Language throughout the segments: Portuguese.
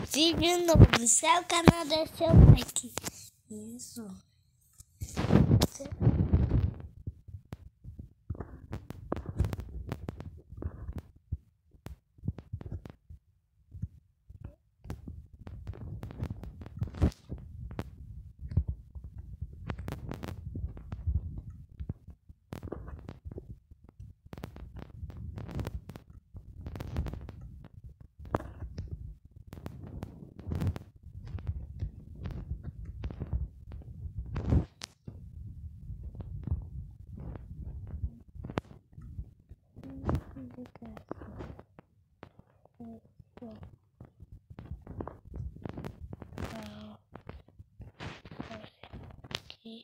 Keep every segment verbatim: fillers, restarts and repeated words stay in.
de novo, se é o canal, deixa seu like. Isso. Aqui.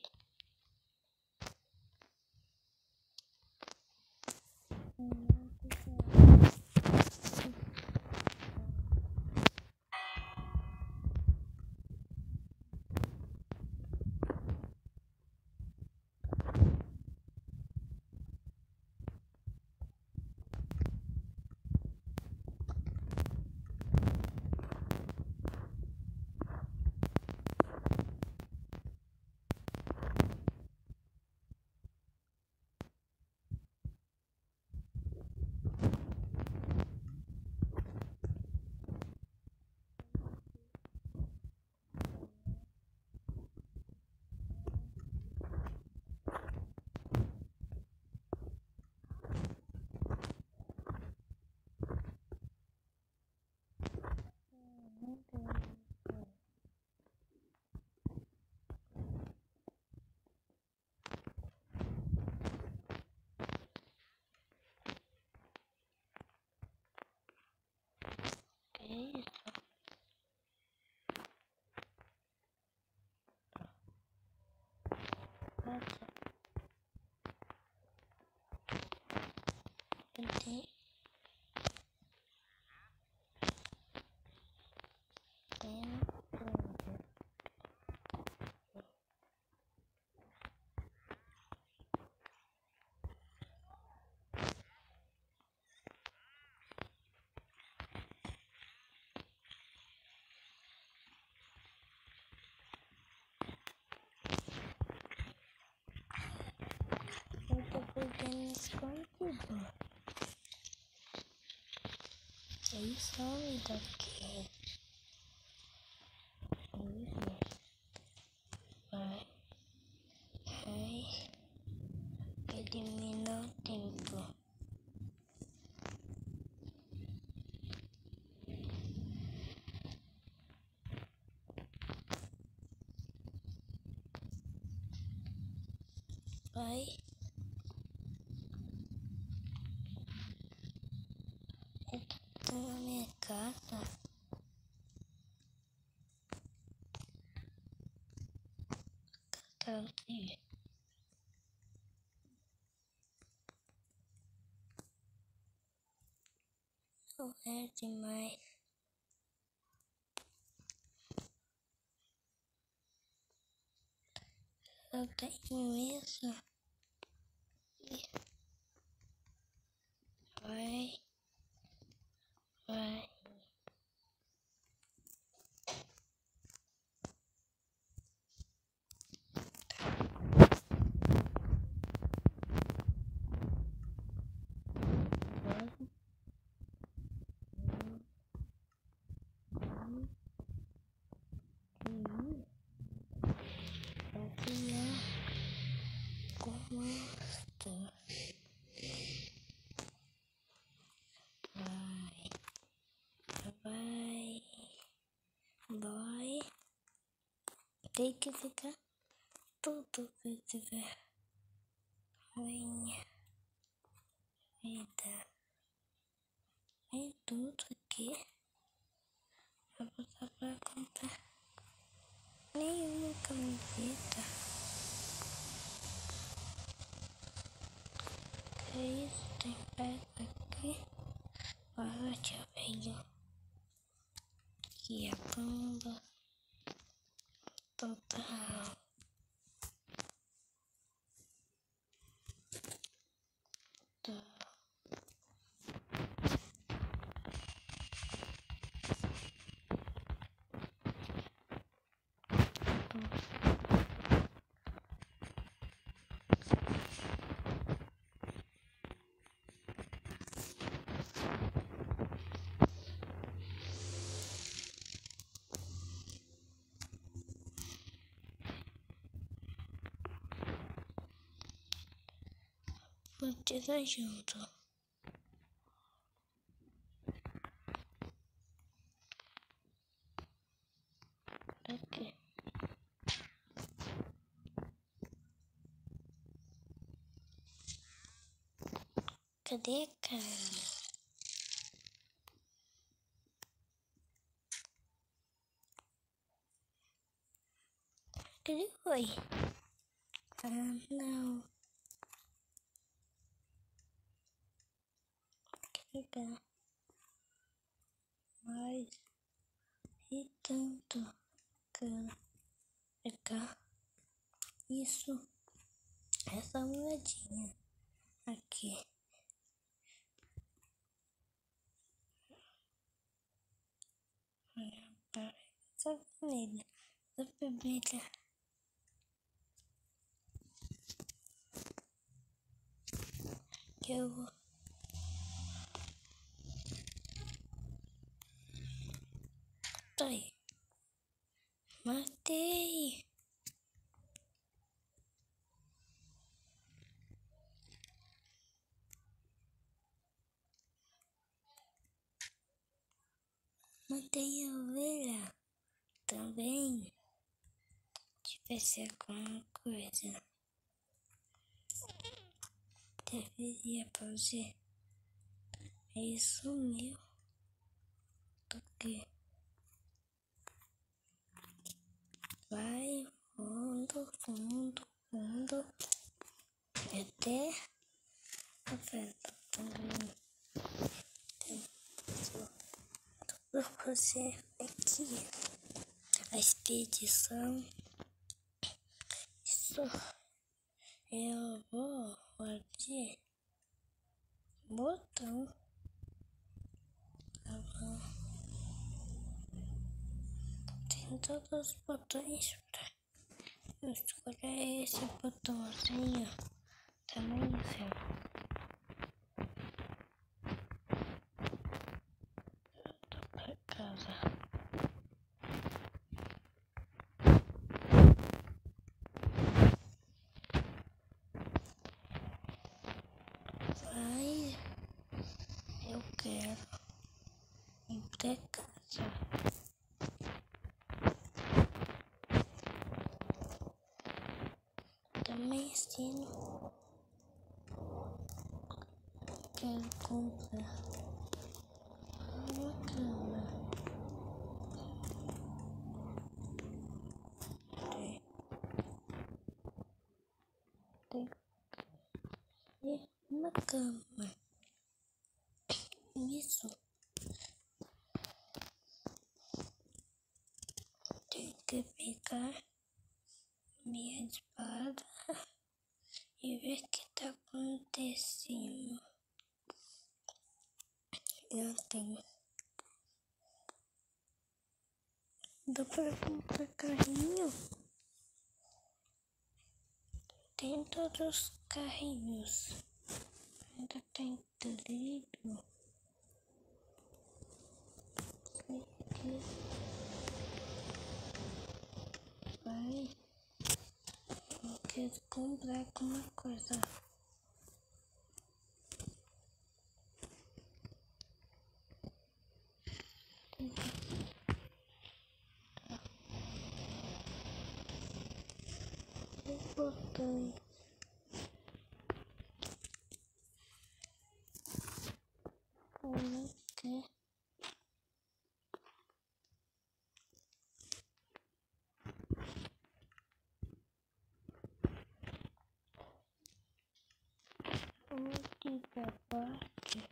Tem. Eu tô fazendo escondido. Eles somem daqui. Vai. Vai. Elimina o tempo. Vai. Tô na minha casa. Cadê? Não é demais. Eu tenho isso. Vai. Vai. Vai. Vai. Tem que ficar tudo que tiver minha vida. Vem tudo aqui. Vou botar pra comprar nenhuma camiseta. Que isso? Tem pedra aqui. Olha, já veio. Aqui a bomba. Total. antes da janta. Aqui. Cadê a carne? Cadê foi? Ah, não. Pegar mais e tanto pegar isso, essa moedinha aqui. Essa vermelha, essa vermelha. Que eu vou. Tá aí. Matei. Matei a ovelha também. Deixa eu ver se é alguma coisa. Deveria fazer. Aí sumiu. Do que? Vai fundo, fundo, fundo. Até a festa também. Vou fazer aqui a expedição. Isso eu vou fazer botão. Tá bom. Tem todos os botões pra eu escolher esse botãozinho também, assim. Casa. Vai, eu quero ir pra casa. Também ensino. Quero comprar uma cama. Tem uma cama. Isso. Tem que pegar minha espada e ver o que tá acontecendo. Eu tenho. Dá pra comprar carrinho? Tem todos os carrinhos. Ainda tem trilho. Aqui. Vai. Eu quero comprar alguma coisa. Os botões. Aqui. Aqui da parte.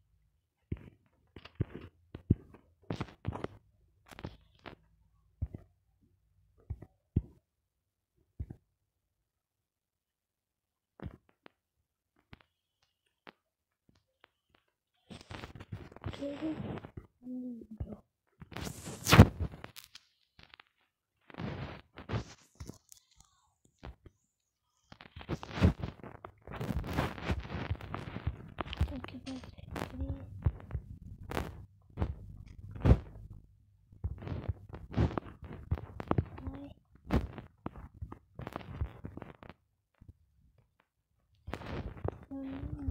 Lindo. O que vai ser aqui? Ai.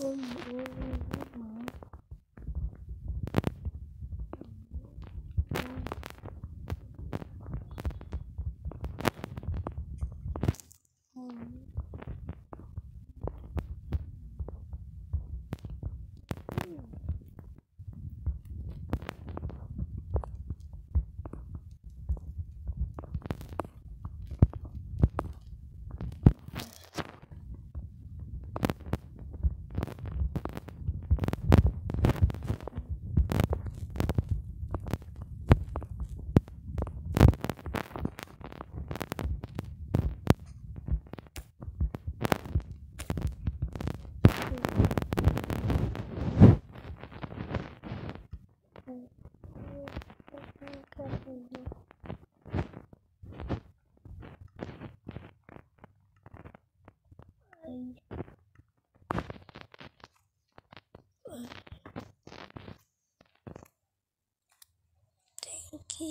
Tem que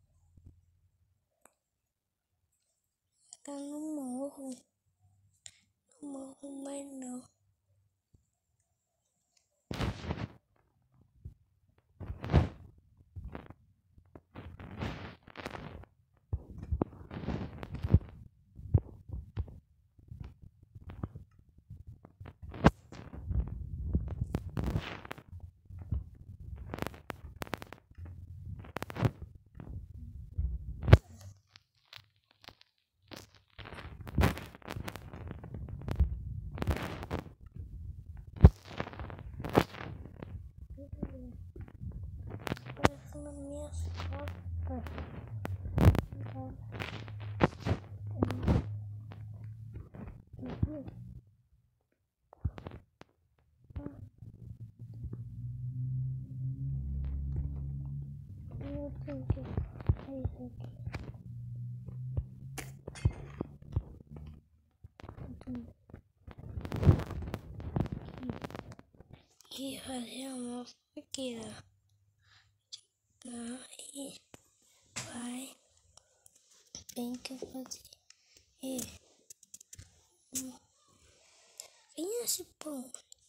ficar no morro. No morro, mas não. Parece nas minhas costas. Eu tenho que fazer isso aqui. E fazer uma fogueira. Aí vai, tem que fazer. E vem esse pão.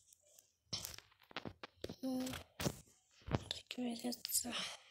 Hum, tem que ver essa.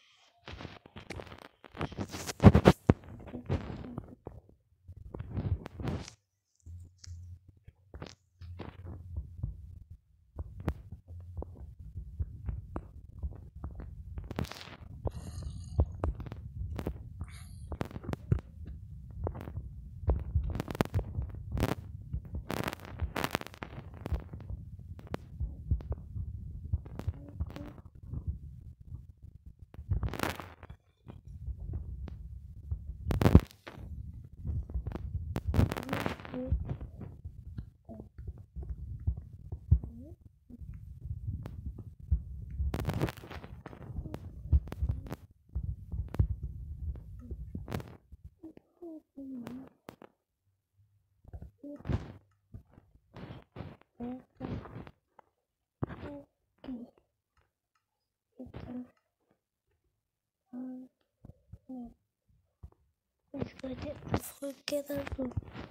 Escolher a fogueira azul.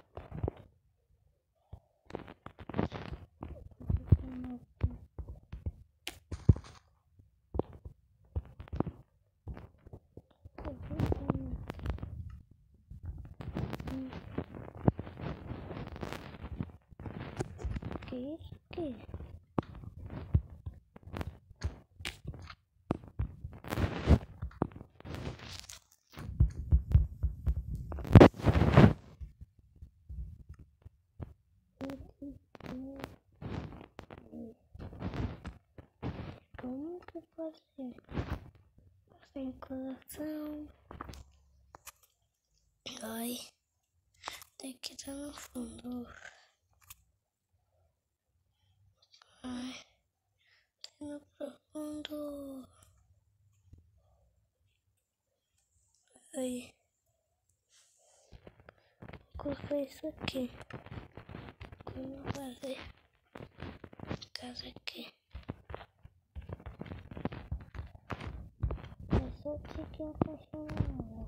Que isso aqui? Como que eu posso fazer? Sem coração. Ai, tem que estar no fundo. Ai, tem no profundo. Ai, vou colocar isso aqui. Como fazer? Casa aqui. Essa aqui que é a caixinha.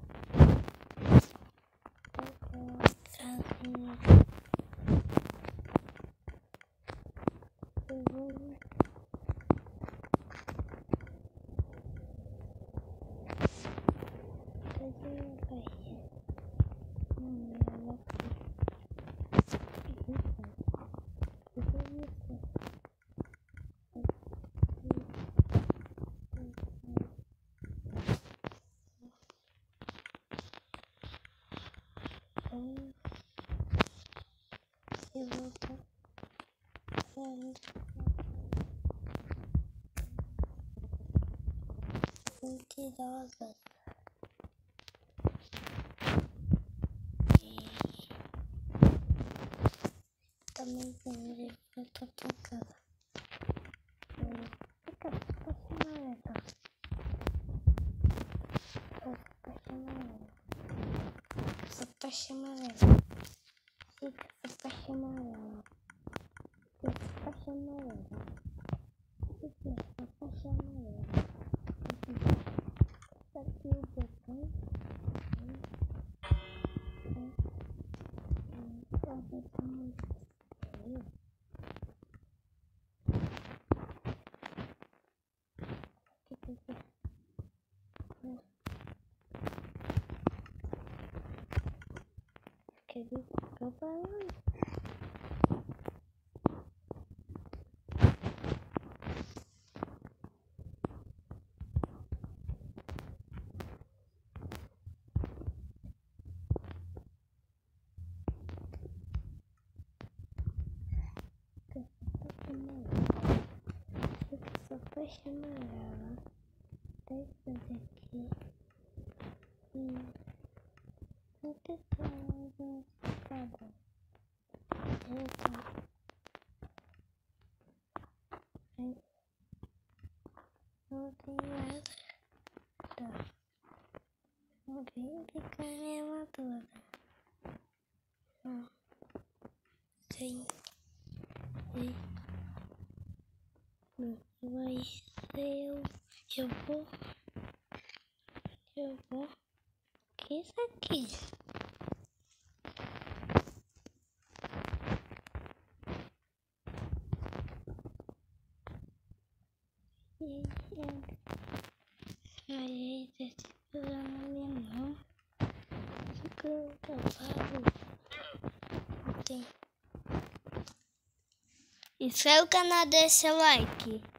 Casinha. Eu vou... Cadê meu pai? Não, eu vou aqui. Eu vou estar mentirosas. Também tem de volta pra casa. Fica pra chamareta. Fica pra chamareta. Fica pra chamareta. Fica pra chamareta. Fica pra chamareta. Fica pra chamareta. Aqui o botão. Quer ver o barulho? Só pra chamar ela. Deixa eu ver aqui. Hum. Não tem nada. Eita. Não tem nada. Tá. Alguém fica nela toda. Não. Tem. Tem. Não vai ser eu. Eu vou. Eu vou. O que é isso aqui? Aí, tá segurando a minha mão. Fica um cavalo. Tem. E se o canal desse like.